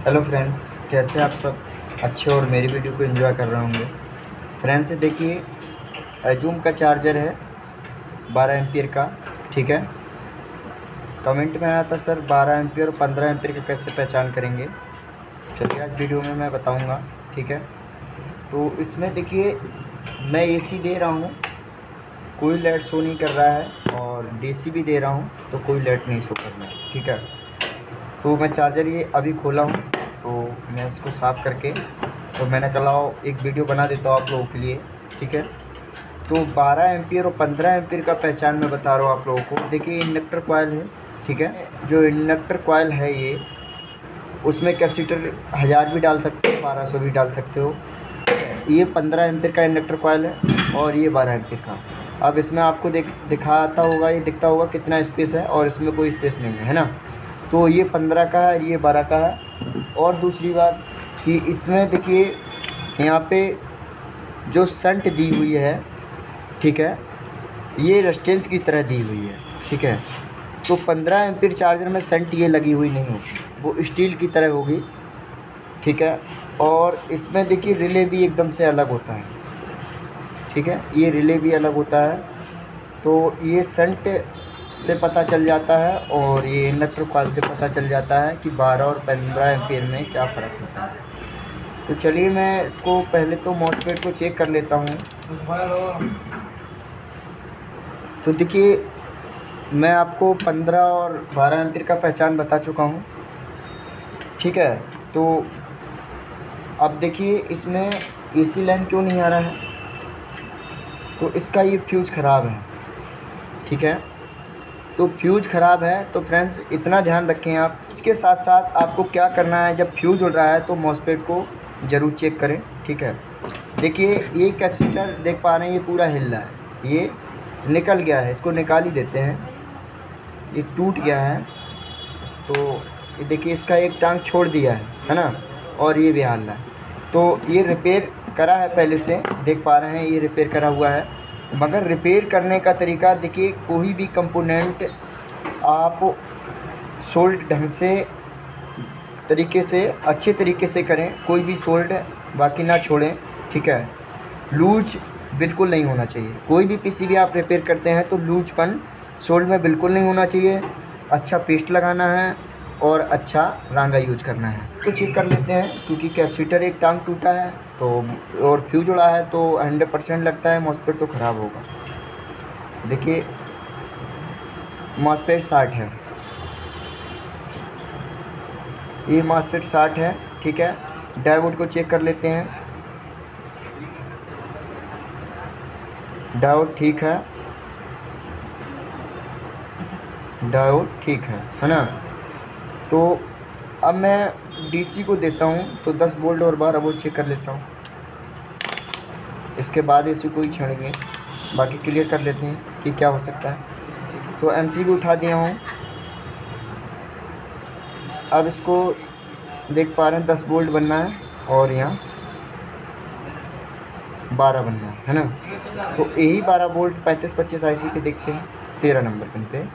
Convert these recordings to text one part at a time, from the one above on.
Hello friends, कैसे आप सब अच्छे और मेरी वीडियो को एंजॉय कर रहे होंगे। फ्रेंड्स देखिए, एजूम का चार्जर है 12 एम्पियर का। ठीक है, कमेंट में आया था सर 12 एम्पियर और 15 एम्पियर का कैसे पहचान करेंगे। चलिए आज वीडियो में मैं बताऊंगा। ठीक है, तो इसमें देखिए मैं एसी दे रहा हूँ, कोई लाइट शो नहीं कर रहा है, और डीसी भी दे रहा हूँ तो कोई लाइट नहीं शो कर रहा है। ठीक है, तो मैं चार्जर ये अभी खोला हूँ, तो मैं इसको साफ़ करके तो मैंने कहा एक वीडियो बना देता हूँ आप लोगों के लिए। ठीक है, तो 12 एम्पियर और 15 एम्पियर का पहचान मैं बता रहा हूँ आप लोगों को। देखिए इंडक्टर कॉइल है। ठीक है, जो इंडक्टर कॉइल है ये, उसमें कैपेसिटर 1000 भी डाल सकते हो, 1200 भी डाल सकते हो। ये 15 एम्पियर का इंडक्टर कॉइल है और ये 12 एम्पियर का। अब इसमें आपको दिखाता होगा, ये दिखता होगा कितना स्पेस है, और इसमें कोई स्पेस नहीं है ना। तो ये 15 का है, ये 12 का है। और दूसरी बात कि इसमें देखिए यहाँ पे जो शंट दी हुई है, ठीक है, ये रेजिस्टेंस की तरह दी हुई है। ठीक है, तो 15 एम्पीयर चार्जर में शंट ये लगी हुई नहीं होगी, वो स्टील की तरह होगी। ठीक है, और इसमें देखिए रिले भी एकदम से अलग होता है। ठीक है, ये रिले भी अलग होता है, तो ये शंट से पता चल जाता है और ये इंडक्टर कॉइल से पता चल जाता है कि 12 और 15 एम्पीयर में क्या फ़र्क होता है। तो चलिए मैं इसको पहले तो मॉसफेट को चेक कर लेता हूँ। तो देखिए मैं आपको 15 और 12 एम्पीयर का पहचान बता चुका हूँ। ठीक है, तो अब देखिए इसमें एसी लाइन क्यों नहीं आ रहा है, तो इसका ये फ्यूज़ ख़राब है। ठीक है, तो फ्यूज़ ख़राब है तो फ्रेंड्स इतना ध्यान रखें आप। इसके साथ साथ आपको क्या करना है, जब फ्यूज़ उड़ रहा है तो मॉसफेट को ज़रूर चेक करें। ठीक है, देखिए ये कैपेसिटर देख पा रहे हैं, ये पूरा हिल रहा है, ये निकल गया है, इसको निकाल ही देते हैं, ये टूट गया है। तो ये देखिए इसका एक टांग छोड़ दिया है ना, और ये भी हाल रहा है। तो ये रिपेयर करा है पहले से, देख पा रहे हैं ये रिपेयर करा हुआ है। मगर रिपेयर करने का तरीका देखिए, कोई भी कंपोनेंट आप सोल्ड ढंग से तरीके से अच्छे तरीके से करें, कोई भी सोल्ड बाकी ना छोड़ें। ठीक है, लूज बिल्कुल नहीं होना चाहिए। कोई भी पीसीबी आप रिपेयर करते हैं तो लूजपन सोल्ड में बिल्कुल नहीं होना चाहिए। अच्छा पेस्ट लगाना है और अच्छा रांगा यूज करना है। तो चेक कर लेते हैं, क्योंकि कैपेसिटर एक टांग टूटा है तो और फ्यूज उड़ा है, तो 100% लगता है मॉसफेट तो ख़राब होगा। देखिए मॉसफेट 60 है, ये मॉसफेट 60 है। ठीक है, डायोड को चेक कर लेते हैं। डायोड ठीक है, डायोड ठीक है ना। तो अब मैं डीसी को देता हूँ, तो 10 वोल्ट और 12 वोल्ट चेक कर लेता हूँ। इसके बाद इसी को ही छेड़ेंगे, बाकी क्लियर कर लेते हैं कि क्या हो सकता है। तो एमसीबी उठा दिया हूँ। अब इसको देख पा रहे हैं 10 वोल्ट बनना है और यहाँ 12 बनना है ना। तो यही 12 वोल्ट 3525 आईसी पे देखते हैं, 13 नंबर पिन पे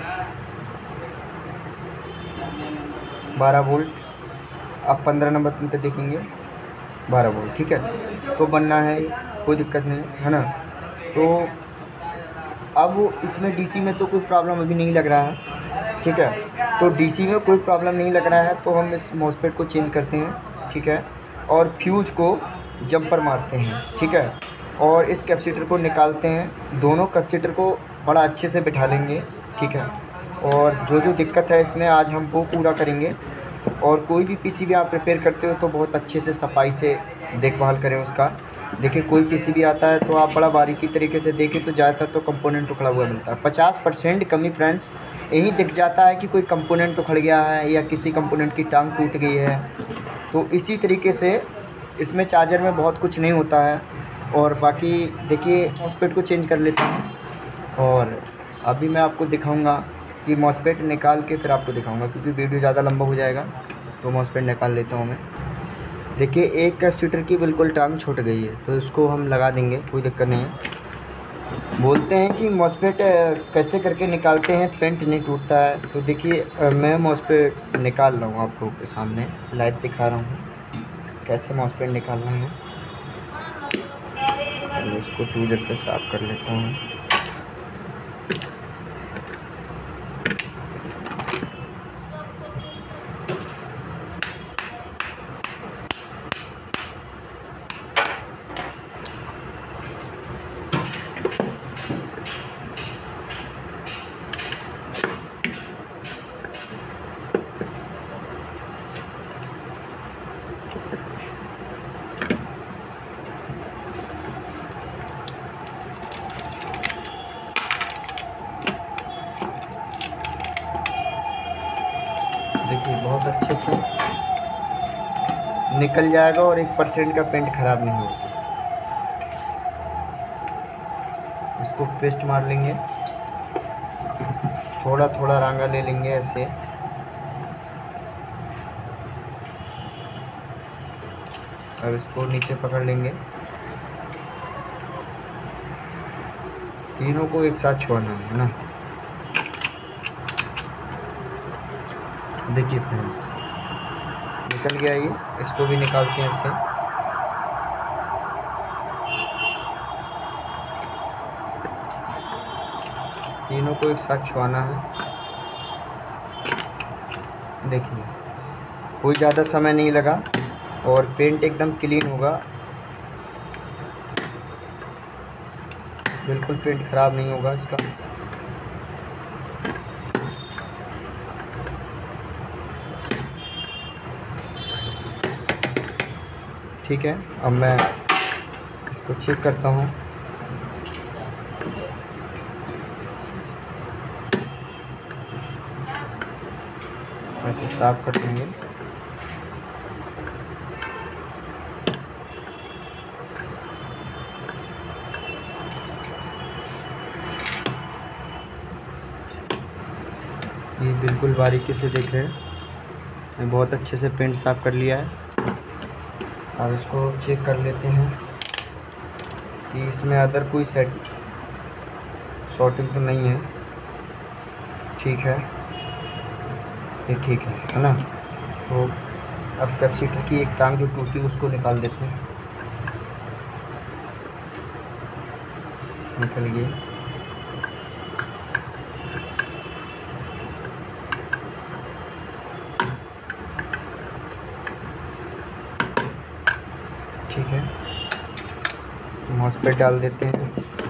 12 वोल्ट। अब 15 नंबर पिन पे देखेंगे 12 वोल्ट। ठीक है, तो बनना है, कोई दिक्कत नहीं है ना। तो अब इसमें डीसी में तो कोई प्रॉब्लम अभी नहीं लग रहा है। ठीक है, तो डीसी में कोई प्रॉब्लम नहीं लग रहा है, तो हम इस मॉसफेट को चेंज करते हैं। ठीक है, और फ्यूज को जंपर मारते हैं। ठीक है, और इस कैपेसिटर को निकालते हैं, दोनों कैपेसिटर को बड़ा अच्छे से बिठा लेंगे। ठीक है, और जो जो दिक्कत है इसमें आज हम वो पूरा करेंगे। और कोई भी पीसीबी आप रिपेयर करते हो तो बहुत अच्छे से सफाई से देखभाल करें उसका। देखिए कोई पीसीबी आता है तो आप बड़ा बारीकी तरीके से देखें तो ज़्यादातर तो कंपोनेंट उखड़ा हुआ मिलता है। 50% कमी फ्रेंड्स यही दिख जाता है कि कोई कंपोनेंट उखड़ गया है या किसी कंपोनेंट की टांग टूट गई है। तो इसी तरीके से इसमें चार्जर में बहुत कुछ नहीं होता है। और बाकी देखिए मॉसफेट को चेंज कर लेता हूँ, और अभी मैं आपको दिखाऊँगा कि मॉसफेट निकाल के फिर आपको दिखाऊंगा, क्योंकि वीडियो ज़्यादा लंबा हो जाएगा। तो मॉसफेट निकाल लेता हूँ मैं। देखिए एक कैपेसिटर की बिल्कुल टांग छूट गई है, तो इसको हम लगा देंगे, कोई दिक्कत नहीं है। बोलते हैं कि मॉस्फेट कैसे करके निकालते हैं पेंट नहीं टूटता है। तो देखिए मैं मॉस्फेट निकाल रहा हूँ आप लोगों के सामने लाइव दिखा रहा हूँ कैसे मॉस्फेट निकालना है। और इसको टूजर से साफ कर लेता हूँ। देखिए बहुत अच्छे से निकल जाएगा और 1% का पेंट खराब नहीं होगा। इसको पेस्ट मार लेंगे, थोड़ा थोड़ा रांगा ले लेंगे ऐसे। अब इसको नीचे पकड़ लेंगे, तीनों को एक साथ छोड़ना है ना। देखिए फ्रेंड्स निकल गया ये, इसको भी निकालते हैं इससे। तीनों को एक साथ छुआना है। देखिए कोई ज़्यादा समय नहीं लगा और पेंट एकदम क्लीन होगा, बिल्कुल पेंट ख़राब नहीं होगा इसका। ठीक है, अब मैं इसको चेक करता हूँ। ऐसे साफ कर देंगे। ये बिल्कुल बारीकी से देख रहे हैं, मैं बहुत अच्छे से पेंट साफ कर लिया है। अब इसको चेक कर लेते हैं कि इसमें अदर कोई शॉर्टिंग तो नहीं है। ठीक है, ये ठीक है ना। तो अब कैपेसिटर की एक टांग जो टूटी उसको निकाल देते हैं। निकल गई। ठीक है, मॉस्फेट डाल देते हैं।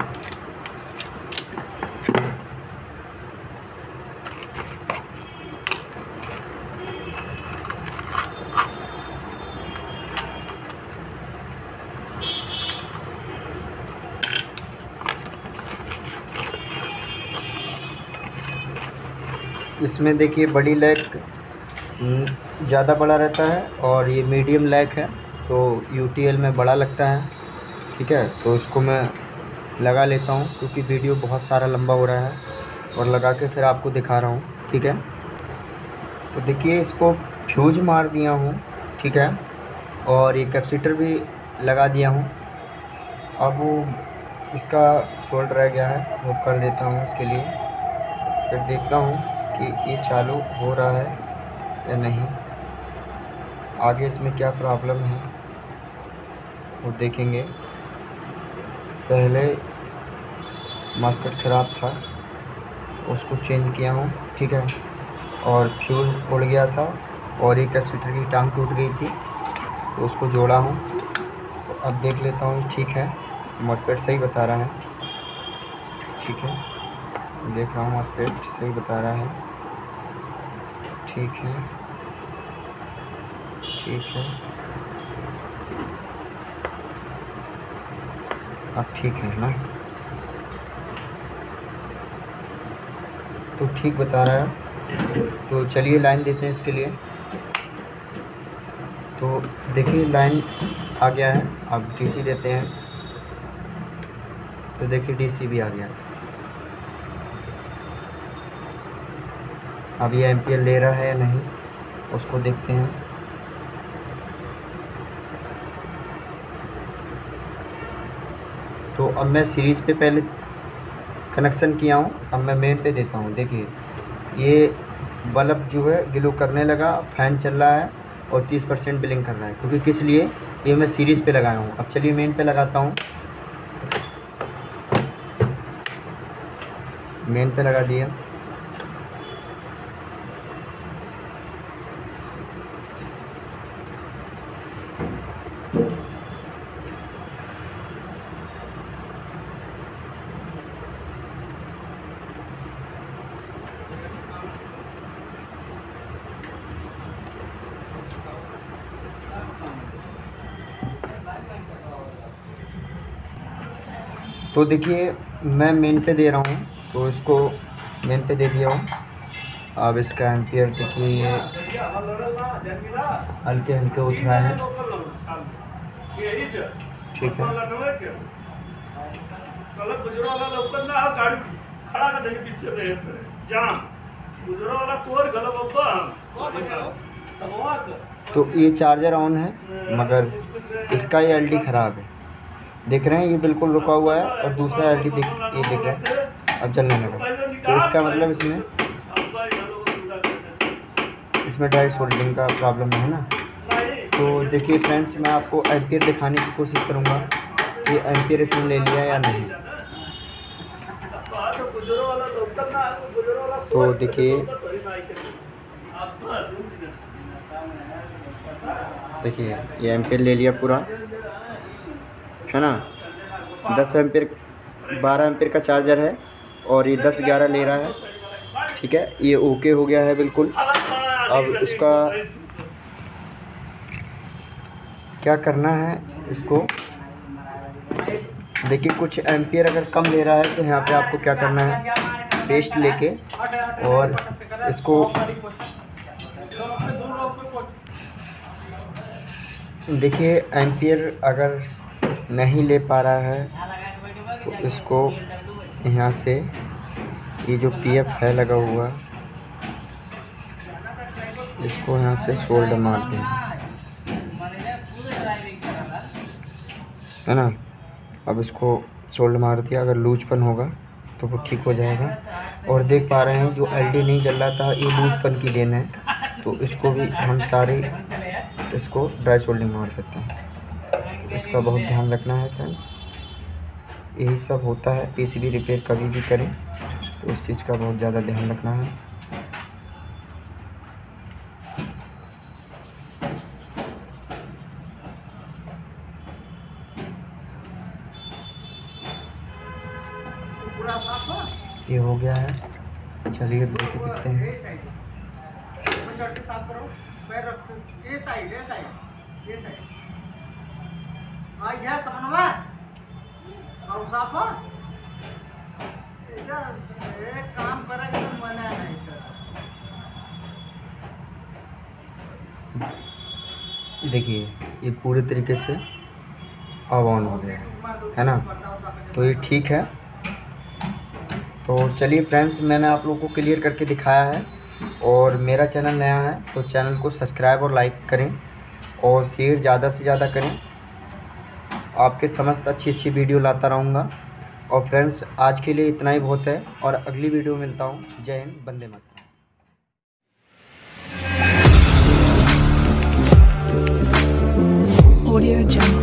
इसमें देखिए बड़ी लैक ज़्यादा बड़ा रहता है और ये मीडियम लैक है, तो यूटीएल में बड़ा लगता है। ठीक है, तो इसको मैं लगा लेता हूँ क्योंकि वीडियो बहुत सारा लंबा हो रहा है और लगा के फिर आपको दिखा रहा हूँ। ठीक है, तो देखिए इसको फ्यूज मार दिया हूँ। ठीक है, और ये कैपेसिटर भी लगा दिया हूँ। अब वो इसका सोल्ड रह गया है, वो कर देता हूँ इसके लिए। फिर देखता हूँ कि ये चालू हो रहा है या नहीं, आगे इसमें क्या प्रॉब्लम है वो देखेंगे। पहले मॉस्फेट ख़राब था, उसको चेंज किया हूँ। ठीक है, और फ्यूज उड़ गया था और एक कैपेसिटर की टांग टूट गई थी, तो उसको जोड़ा हूँ। तो अब देख लेता हूँ, ठीक है मॉस्फेट सही बता रहा है। ठीक है, देख रहा हूँ मॉस्फेट सही बता रहा है। ठीक है, ठीक है, अब ठीक है ना। तो ठीक बता रहा है, तो चलिए लाइन देते हैं इसके लिए। तो देखिए लाइन आ गया है, अब डीसी देते हैं। तो देखिए डीसी भी आ गया। अब ये एम्पियर ले रहा है या नहीं उसको देखते हैं। तो अब मैं सीरीज़ पे पहले कनेक्शन किया हूँ। अब मैं मेन पे देता हूँ। देखिए ये बल्ब जो है ग्लो करने लगा, फ़ैन चल रहा है और 30% ब्लिंक कर रहा है, क्योंकि किस लिए, ये मैं सीरीज़ पे लगाया हूँ। अब चलिए मेन पे लगाता हूँ। मेन पे लगा दिया। तो देखिए मैं मेन पे दे रहा हूँ, तो इसको मेन पे दे दिया हूँ। अब इसका एम्पियर देखिए ये हल्के हल्के उठ रहा है, ठीक है। तो ये चार्जर ऑन है, मगर इसका ये एलडी ख़राब है। देख रहे हैं ये बिल्कुल रुका हुआ है, और दूसरा एलडी ये देख रहे हैं अब जलने लगा। तो इसका मतलब इसमें ड्राई सोल्डरिंग का प्रॉब्लम है ना। तो देखिए फ्रेंड्स, मैं आपको एम्पियर दिखाने की कोशिश करूँगा कि एम्पियर इसने ले लिया या नहीं। तो देखिए ये एम्पियर ले लिया पूरा, है ना। 10 एम्पियर 12 एम्पियर का चार्जर है और ये 10-11 ले रहा है, ठीक है। ये ओके हो गया है बिल्कुल। अब इसका क्या करना है, इसको देखिए कुछ एम्पियर अगर कम ले रहा है तो यहाँ पे आपको क्या करना है, पेस्ट लेके और इसको देखिए एम्पियर अगर नहीं ले पा रहा है तो इसको यहाँ से ये जो पीएफ है लगा हुआ, इसको यहाँ से सोल्डर मार दें, है ना। अब इसको सोल्डर मार दिया, अगर लूजपन होगा तो वो ठीक हो जाएगा। और देख पा रहे हैं जो एलडी नहीं जल रहा था, ये लूजपन की देन है। तो इसको भी हम सारे इसको ड्राई सोल्डरिंग मार देते हैं। तो इसका बहुत ध्यान रखना है फ्रेंड्स। यही सब होता है, पीसीबी रिपेयर कभी भी करें तो इस चीज़ का बहुत ज़्यादा ध्यान रखना है। ये हो गया है, चलिए देख के देखते हैं। देखिए ये पूरे तरीके से अब ऑन हो गया है ना। तो ये ठीक है। तो चलिए फ्रेंड्स, मैंने आप लोगों को क्लियर करके दिखाया है। और मेरा चैनल नया है तो चैनल को सब्सक्राइब और लाइक करें और शेयर ज़्यादा से ज़्यादा करें। आपके समस्त अच्छी वीडियो लाता रहूँगा। और फ्रेंड्स आज के लिए इतना ही बहुत है, और अगली वीडियो में मिलता हूँ। जय हिंद, वंदे मातरम।